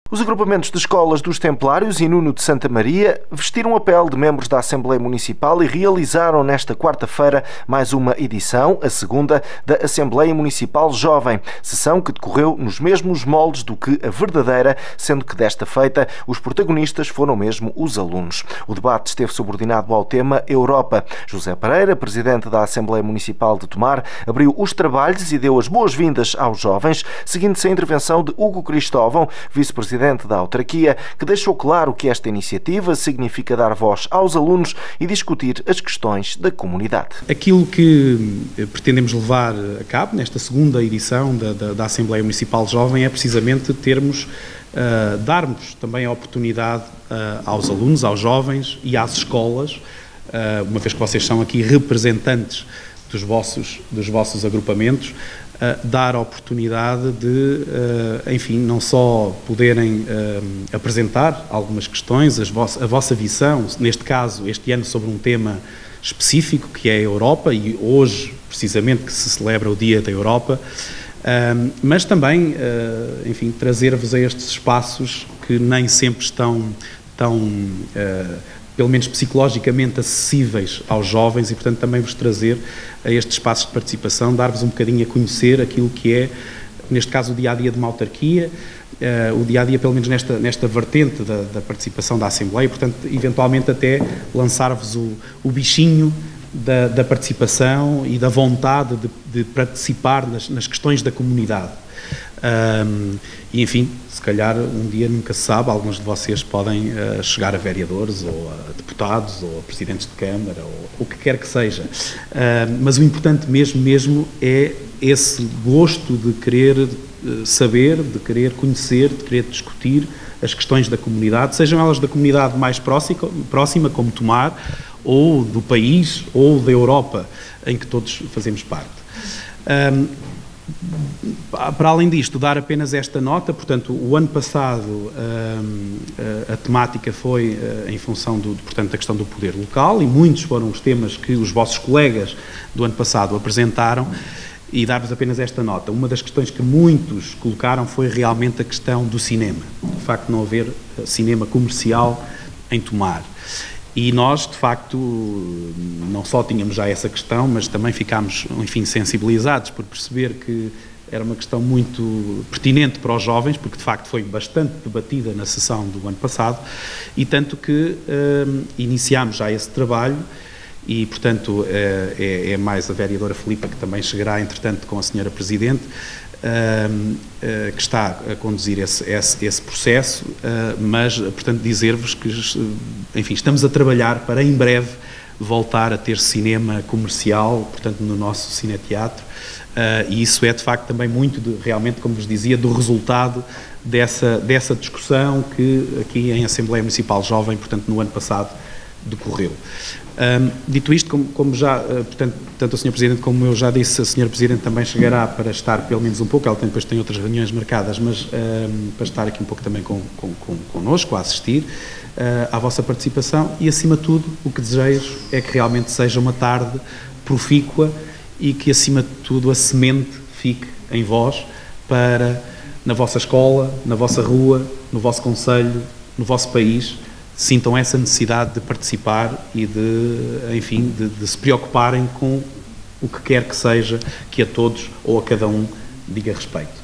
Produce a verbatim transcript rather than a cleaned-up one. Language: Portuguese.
Os agrupamentos de escolas dos Templários e Nuno de Santa Maria vestiram a pele de membros da Assembleia Municipal e realizaram nesta quarta-feira mais uma edição, a segunda, da Assembleia Municipal Jovem, sessão que decorreu nos mesmos moldes do que a verdadeira, sendo que desta feita os protagonistas foram mesmo os alunos. O debate esteve subordinado ao tema Europa. José Pereira, presidente da Assembleia Municipal de Tomar, abriu os trabalhos e deu as boas-vindas aos jovens, seguindo-se a intervenção de Hugo Cristóvão, vice-presidente da autarquia, que deixou claro que esta iniciativa significa dar voz aos alunos e discutir as questões da comunidade. Aquilo que pretendemos levar a cabo nesta segunda edição da, da, da Assembleia Municipal Jovem é precisamente termos, uh, darmos também a oportunidade uh, aos alunos, aos jovens e às escolas, uh, uma vez que vocês são aqui representantes dos vossos, dos vossos agrupamentos, Uh, dar a oportunidade de, uh, enfim, não só poderem uh, apresentar algumas questões, as vossa, a vossa visão, neste caso, este ano, sobre um tema específico, que é a Europa, e hoje, precisamente, que se celebra o Dia da Europa, uh, mas também, uh, enfim, trazer-vos a estes espaços que nem sempre estão tão... Uh, pelo menos psicologicamente acessíveis aos jovens e, portanto, também vos trazer a estes espaços de participação, dar-vos um bocadinho a conhecer aquilo que é, neste caso, o dia-a-dia de uma autarquia, uh, o dia-a-dia, pelo menos nesta, nesta vertente da, da participação da Assembleia, e, portanto, eventualmente até lançar-vos o, o bichinho da, da participação e da vontade de, de participar nas, nas questões da comunidade. Um, e enfim, se calhar um dia nunca se sabe, alguns de vocês podem uh, chegar a vereadores ou a deputados ou a presidentes de Câmara ou o que quer que seja, uh, mas o importante mesmo, mesmo é esse gosto de querer uh, saber, de querer conhecer, de querer discutir as questões da comunidade, sejam elas da comunidade mais próxima, próxima como Tomar, ou do país, ou da Europa, em que todos fazemos parte. Um, Para além disto, dar apenas esta nota, portanto, o ano passado a, a, a temática foi em função do, portanto, da questão do poder local, e muitos foram os temas que os vossos colegas do ano passado apresentaram, e dar-vos apenas esta nota. Uma das questões que muitos colocaram foi realmente a questão do cinema, o facto de não haver cinema comercial em Tomar. E nós, de facto, não só tínhamos já essa questão, mas também ficámos, enfim, sensibilizados por perceber que era uma questão muito pertinente para os jovens, porque de facto foi bastante debatida na sessão do ano passado, e tanto que um, iniciámos já esse trabalho, e portanto é, é mais a vereadora Filipa que também chegará, entretanto, com a senhora Presidente, Uh, uh, que está a conduzir esse, esse, esse processo, uh, mas, portanto, dizer-vos que, enfim, estamos a trabalhar para, em breve, voltar a ter cinema comercial, portanto, no nosso cineteatro, uh, e isso é, de facto, também muito, de, realmente, como vos dizia, do resultado dessa, dessa discussão que aqui em Assembleia Municipal Jovem, portanto, no ano passado, decorreu. Um, dito isto, como, como já, uh, portanto, tanto a senhora Presidente como eu já disse, a senhora Presidente também chegará para estar pelo menos um pouco, ela tem, depois tem outras reuniões marcadas, mas um, para estar aqui um pouco também com, com, com, connosco, a assistir uh, à vossa participação, e acima de tudo o que desejo é que realmente seja uma tarde profícua e que acima de tudo a semente fique em vós para, na vossa escola, na vossa rua, no vosso concelho, no vosso país, sintam essa necessidade de participar e de, enfim, de, de se preocuparem com o que quer que seja que a todos ou a cada um diga respeito.